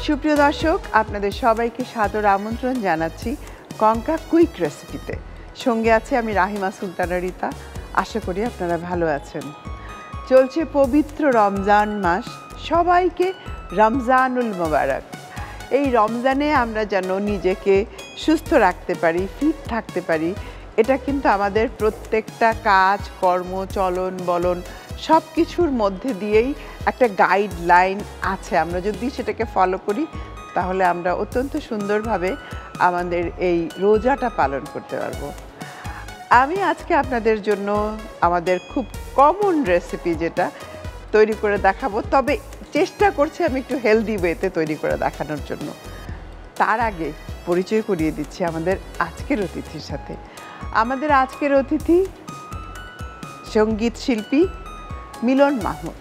সুপ্রিয় দর্শক, আপনাদের সবাইকে সাদর আমন্ত্রণ জানাচ্ছি কঙ্কা কুইক রেসিপিতে। সঙ্গে আছে আমি রাহিমা সুলতানা রিতা। আশা করি আপনারা ভালো আছেন। চলছে পবিত্র রমজান মাস, সবাইকে রমজানুল মোবারক। এই রমজানে আমরা যেন নিজেকে সুস্থ রাখতে পারি, ফিট থাকতে পারি, এটা কিন্তু আমাদের প্রত্যেকটা কাজ, কর্ম, চলন বলন সব কিছুর মধ্যে দিয়েই একটা গাইডলাইন আছে। আমরা যদি সেটাকে ফলো করি তাহলে আমরা অত্যন্ত সুন্দরভাবে আমাদের এই রোজাটা পালন করতে পারবো। আমি আজকে আপনাদের জন্য আমাদের খুব কমন রেসিপি যেটা তৈরি করে দেখাবো, তবে চেষ্টা করছি আমি একটু হেলদি ওয়েতে তৈরি করে দেখানোর জন্য। তার আগে পরিচয় করিয়ে দিচ্ছি আমাদের আজকের অতিথির সাথে। আমাদের আজকের অতিথি সঙ্গীত শিল্পী মিলন মাহমুদ।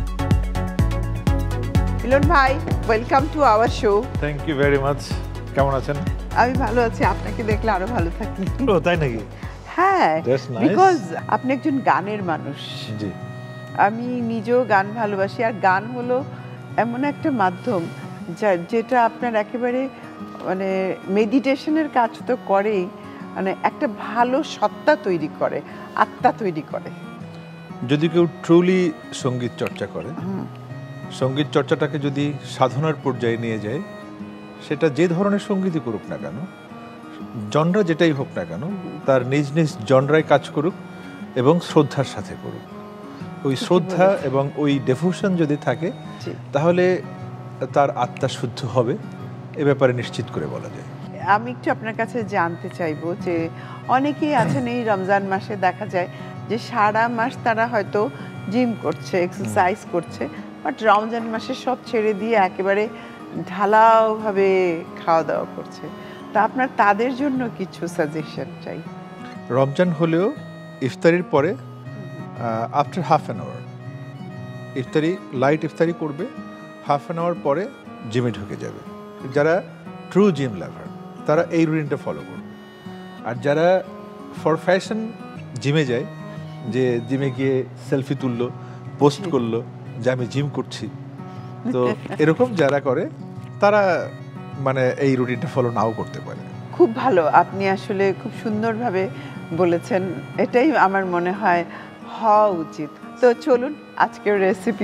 মিলন ভাই, welcome to our show. Thank you very much. কেমন আছেন? আমি ভালো আছি, আপনাকে দেখলে আরো ভালো থাকি। ও তাই নাকি? হ্যাঁ, বিকজ আপনি একজন গানের মানুষ। জি, আমি নিজেও গান ভালোবাসি। আর গান হলো এমন একটা মাধ্যম যেটা আপনার একেবারে মানে মেডিটেশনের কাজ তো করেই, মানে একটা ভালো সত্তা তৈরি করে, আত্মা তৈরি করে। যদি কেউ ট্রুলি সঙ্গীত চর্চা করে, সঙ্গীত চর্চাটাকে যদি সাধনার পর্যায়ে নিয়ে যায়, সেটা যে ধরনের সঙ্গীতই করুক না কেন, জনরা যেটাই হোক না কেন, তার নিজ নিজ জনরায় কাজ করুক এবং শ্রদ্ধার সাথে করুক। ওই শ্রদ্ধা এবং ওই ডেভোশন যদি থাকে তাহলে তার আত্মা শুদ্ধ হবে, এ ব্যাপারে নিশ্চিত করে বলা যায়। আমি একটু আপনার কাছে জানতে চাইবো যে অনেকেই আছেন এই রমজান মাসে দেখা যায় যে সারা মাস তারা হয়তো জিম করছে, এক্সারসাইজ করছে, বাট রমজান মাসে সব ছেড়ে দিয়ে একেবারে ঢালাওভাবে খাওয়া দাওয়া করছে। তা আপনার তাদের জন্য কিছু সাজেশন চাই। রমজান হলেও ইফতারির পরে আফটার হাফ অ্যান আওয়ার ইফতারি, লাইট ইফতারি করবে, হাফ অ্যান আওয়ার পরে জিমে ঢুকে যাবে। যারা ট্রু জিম লাভার তারা এই রুটিনটা ফলো করবে। আর যারা ফর ফ্যাশন জিমে যায়, যে জিমে গিয়ে সেলফি তুললো, পোস্ট করলো যে আমি জিম করছি, তো এরকম যারা করে তারা মানে এই রুটিনটা ফলো নাও করতে পারে। খুব ভালো, আপনি আসলে খুব সুন্দরভাবে বলেছেন। এটাই আমার মনে হয় হওয়া উচিত। তো চলুন আজকের রেসিপি।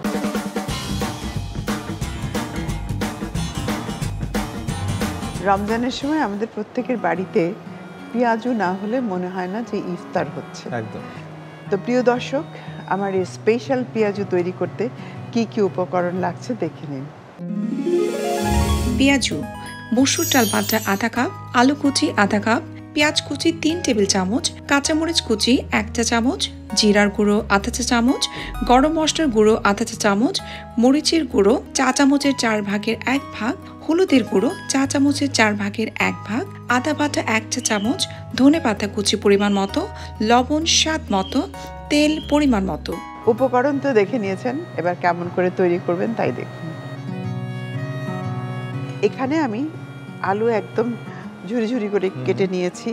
রমজানের সময় আমাদের প্রত্যেকের বাড়িতে পেঁয়াজু না হলে মনে হয় না যে ইফতার হচ্ছে। একদম। তো প্রিয় দর্শক, আমার এই স্পেশাল পেঁয়াজু তৈরি করতে কি কি উপকরণ লাগছে দেখে নিন। পেঁয়াজু: মসুর ডাল বাটা আধা কাপ, আলু কুচি আধা কাপ, পেঁয়াজ কুচি 3 টেবিল চামচ, কাঁচামরিচ কুচি 1 চা চামচ, জিরার গুঁড়ো আধা চা চামচ, গরম মশলার গুঁড়ো আধা চা চামচ, মরিচের গুঁড়ো চা চামচের 4 ভাগের 1 ভাগ, হলুদের গুঁড়ো চা চামচের 4 ভাগের 1 ভাগ, আদা বাটা 1 চা চামচ, ধনে পাতা কুচি পরিমাণ মতো, লবণ স্বাদ মতো, তেল পরিমাণ মতো। উপকরণ তো দেখে নিয়েছেন, এবার কেমন করে তৈরি করবেন তাই দেখুন। এখানে আমি আলু একদম ঝুরি ঝুরি করে কেটে নিয়েছি।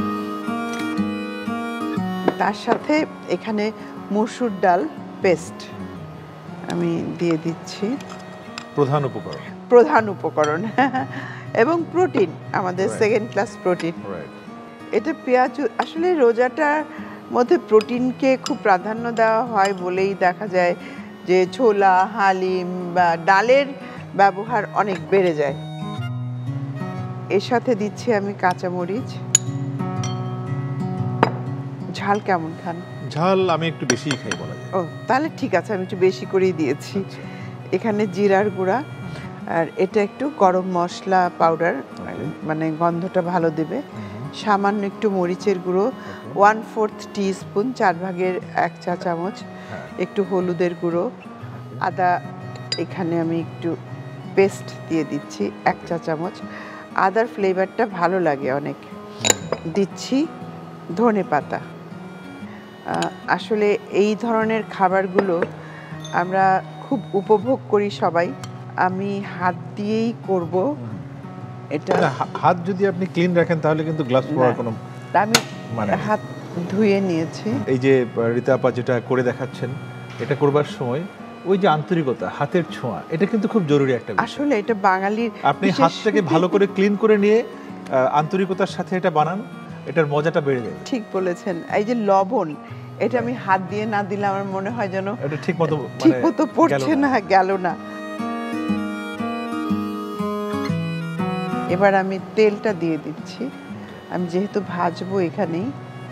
তার সাথে এখানে মসুর ডাল পেস্ট আমি দিয়ে দিচ্ছি। প্রধান উপকরণ এবং প্রোটিন, আমাদের সেকেন্ড ক্লাস প্রোটিন। এটা পেঁয়াজ আসলে রোজাটার মধ্যে প্রোটিনকে খুব প্রাধান্য দেওয়া হয় বলেই দেখা যায় যে ছোলা, হালিম বা ডালের ব্যবহার অনেক বেড়ে যায়। এর সাথে দিচ্ছি আমি কাঁচামরিচ। ঝাল কেমন খান? ঝাল আমি একটু বেশিই খাই বলা যায়। ও তাহলে ঠিক আছে, আমি একটু বেশি করেই দিয়েছি। এখানে জিরার গুঁড়া, আর এটা একটু গরম মশলা পাউডার, মানে গন্ধটা ভালো দেবে। সামান্য একটু মরিচের গুঁড়ো 1/4 টিস্পুন, 4 ভাগের 1 চা চামচ, একটু হলুদের গুঁড়ো, আদা এখানে আমি একটু পেস্ট দিয়ে দিচ্ছি 1 চা চামচ। আদার ফ্লেভারটা ভালো লাগে অনেক। দিচ্ছি ধনে পাতা। আসলে এই ধরনের খাবারগুলো আমরা খুব উপভোগ করি সবাই। আমি হাত দিয়েই করব এটা। হাত যদি আপনি ক্লিন রাখেন তাহলে কিন্তু গ্লাভস পরার কোনো আমি মানে হাত ধুয়ে নিয়েছি। এই যে রীতা আপা যেটা করে দেখাচ্ছেন, এটা করবার সময় ওই যে আন্তরিকতা, হাতের ছোঁয়া, এটা কিন্তু খুব জরুরি একটা বিষয়। আসলে এটা বাঙালির, আপনি হাতটাকে ভালো করে ক্লিন করে নিয়ে আন্তরিকতার সাথে এটা বানান, এটার মজাটা বেড়ে যাবে। ঠিক বলেছেন। এই যে লবণ, এটা আমি হাত দিয়ে না দিলে আমার মনে হয় যেন এটা ঠিক মতো পড়ছে না, গেল না। এবার আমি তেলটা দিয়ে দিচ্ছি, আমি যেহেতু ভাজবো এখানেই।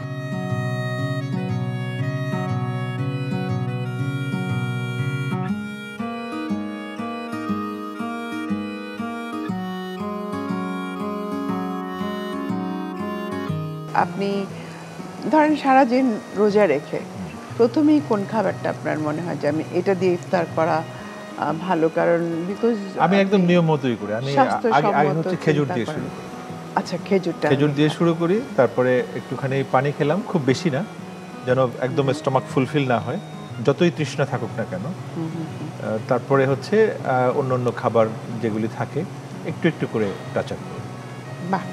আপনি ধরেন সারাদিন রোজা রেখে প্রথমেই কোন খাবারটা আপনার মনে হয় যে আমি এটা দিয়ে ইফতার করা ভালো? কারণ বিকজ আমি একদম নিয়ম মতোই করি। আমি আগে হচ্ছে খেজুর দিয়ে শুরু করি। আচ্ছা, খেজুর দিয়ে শুরু করি, তারপরে একটুখানি পানি খেলাম, খুব বেশি না, যেন একদম স্টমাক ফুলফিল না হয়, যতই তৃষ্ণা থাকুক না কেন। তারপরে হচ্ছে অন্য খাবার যেগুলি থাকে একটু একটু করে টাচ আপ করি। বাহ,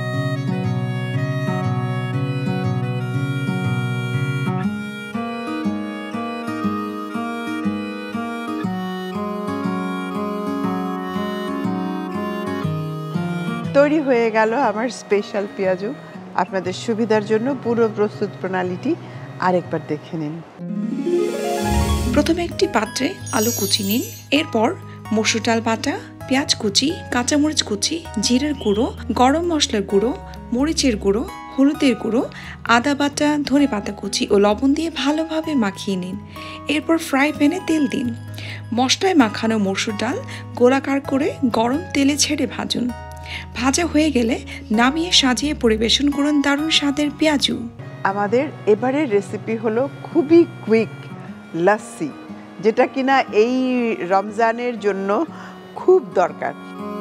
তৈরি হয়ে গেল আমার স্পেশাল পেঁয়াজু। আপনাদের সুবিধার জন্য পুরো প্রস্তুত প্রণালীটি আরেকবার দেখে নিন। প্রথমে একটি পাত্রে আলু কুচি নিন, এরপর মসুর ডাল বাটা, পেঁয়াজ কুচি, কাঁচামরিচ কুচি, জিরার গুঁড়ো, গরম মশলার গুঁড়ো, মরিচের গুঁড়ো, হলুদের গুঁড়ো, আদা বাটা, ধনেপাতা কুচি ও লবণ দিয়ে ভালোভাবে মাখিয়ে নিন। এরপর ফ্রাই প্যানে তেল দিন। মশলায় মাখানো মসুর ডাল গোলাকার করে গরম তেলে ছেড়ে ভাজুন। ভাজা হয়ে গেলে নামিয়ে সাজিয়ে পরিবেশন করুন দারুণ স্বাদের পেঁয়াজু। আমাদের এবারের রেসিপি হলো খুবই কুইক লাস্সি, যেটা কিনা এই রমজানের জন্য খুব দরকার।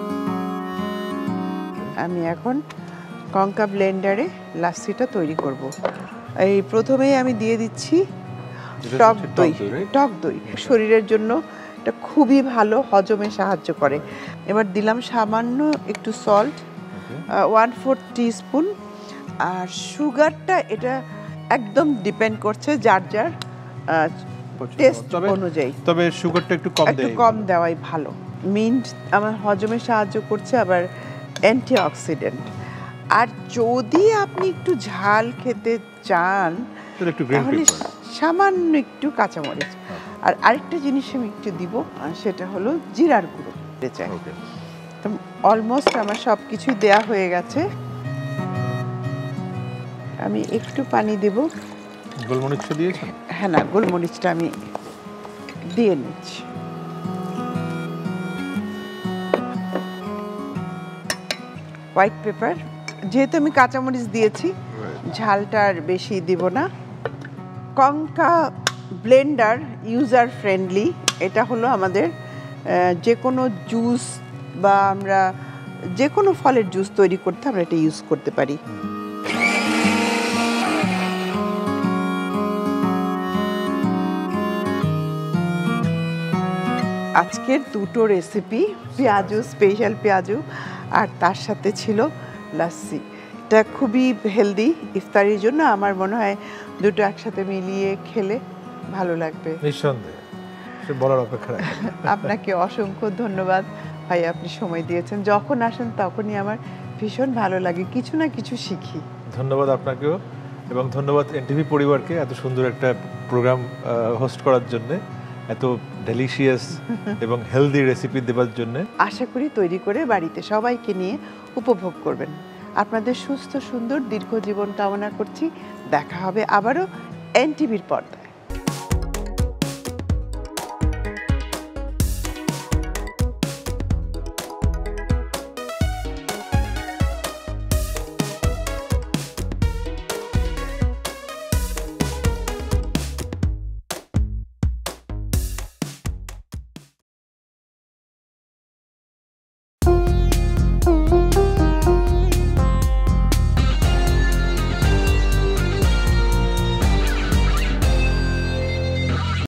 আমি এখন কঙ্কা ব্লেন্ডারে লাস্সিটা তৈরি করব। এই প্রথমেই আমি দিয়ে দিচ্ছি টক দই। শরীরের জন্য এটা খুবই ভালো, হজমে সাহায্য করে। এবার দিলাম সামান্য একটু সল্ট, 1/4 টিস্পুন। আর সুগারটা এটা একদম ডিপেন্ড করছে যার যার টেস্ট অনুযায়ী, তবে সুগারটা একটু কম দেওয়াই ভালো। মিন্ট আমার হজমে সাহায্য করছে, আবার অ্যান্টিঅক্সিডেন্ট। আর যদি আপনি একটু ঝাল খেতে চান তাহলে সামান্য একটু কাঁচামরিচ। আর আরেকটা জিনিস আমি একটু দিব, সেটা হলো জিরার গুঁড়ো। তো অলমোস্ট আমার সব কিছুই দেয়া হয়ে গেছে। আমি একটু পানি দেব। গোলমরিচটা দিয়েছেন? হ্যাঁ, না, গোলমরিচটা আমি দিয়ে নিচ্ছি। হোয়াইট পেপার, যেহেতু আমি কাঁচামরিচ দিয়েছি ঝালটা আর বেশি দিব না। Konka blender user friendly. এটা হলো আমাদের যে কোনো জুস বা আমরা যে কোনো ফলের জুস তৈরি করতে আমরা এটা ইউজ করতে পারি। আজকের দুটো রেসিপি, পেঁয়াজু, স্পেশাল পেঁয়াজু, আর তার সাথে ছিল লাস্সি। এটা খুবই হেলদি ইফতারির জন্য। আমার মনে হয় দুটো একসাথে মিলিয়ে খেলে ভালো লাগবে। নিঃসন্দেহে, সে বলার অপেক্ষা রাখে। আপনাকে অসংখ্য ধন্যবাদ ভাই, আপনি সময় দিয়েছেন। যখন আসেন তখনই আমার ভীষণ ভালো লাগে, কিছু না কিছু শিখি। ধন্যবাদ আপনাকেও, এবং ধন্যবাদ এনটিভি পরিবারকে এত সুন্দর একটা প্রোগ্রাম হোস্ট করার জন্য, এত ডেলিশিয়াস এবং হেলদি রেসিপি দেওয়ার জন্য। আশা করি তৈরি করে বাড়িতে সবাইকে নিয়ে উপভোগ করবেন। আপনাদের সুস্থ সুন্দর দীর্ঘ জীবন কামনা করছি। দেখা হবে আবারও এনটিভির পর্দায়।